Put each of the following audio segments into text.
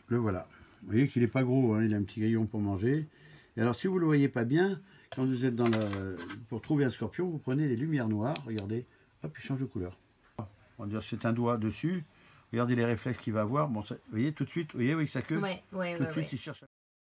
Le voilà. Vous voyez qu'il n'est pas gros, hein, il a un petit grillon pour manger. Et alors si vous ne le voyez pas bien, quand vous êtes dans la... pour trouver un scorpion, vous prenez les lumières noires, regardez, hop, il change de couleur. On va dire c'est un doigt dessus, regardez les réflexes qu'il va avoir. Bon, ça, vous voyez tout de suite, vous voyez avec sa queue, tout de suite il cherche.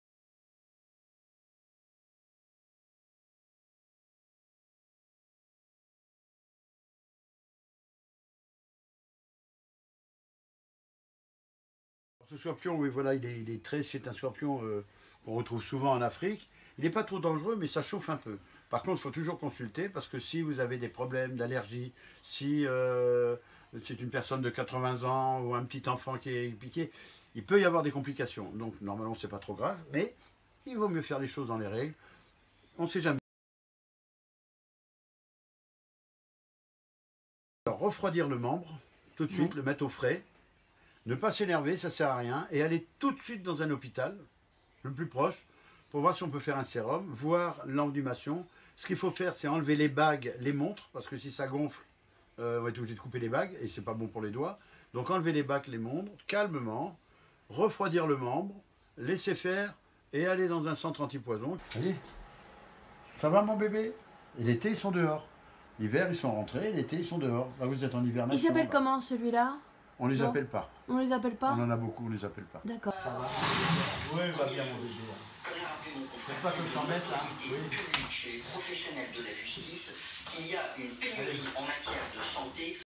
Ce scorpion, oui, voilà, c'est un scorpion qu'on retrouve souvent en Afrique. Il n'est pas trop dangereux, mais ça chauffe un peu. Par contre, il faut toujours consulter, parce que si vous avez des problèmes d'allergie, si c'est une personne de 80 ans ou un petit enfant qui est piqué, il peut y avoir des complications. Donc, normalement, c'est pas trop grave, mais il vaut mieux faire les choses dans les règles. On ne sait jamais. Alors, refroidir le membre, tout de suite, le mettre au frais. Ne pas s'énerver, ça sert à rien, et aller tout de suite dans un hôpital, le plus proche, pour voir si on peut faire un sérum, voir l'embrumation. Ce qu'il faut faire, c'est enlever les bagues, les montres, parce que si ça gonfle, on va être obligé de couper les bagues, et c'est pas bon pour les doigts. Donc enlever les bagues, les montres, calmement, refroidir le membre, laisser faire, et aller dans un centre antipoison. Allez, ça va mon bébé? Et l'été, ils sont dehors. L'hiver, ils sont rentrés, l'été, ils sont dehors. Là, vous êtes en hivernage. Il s'appelle comment celui-là? On les appelle pas. On les appelle pas? On en a beaucoup, on les appelle pas. D'accord. Ça va? Oui, va bien mon bébé. C'est pas que je t'en mette là. Chez les professionnels de la justice qu'il y a une pénurie en matière de santé.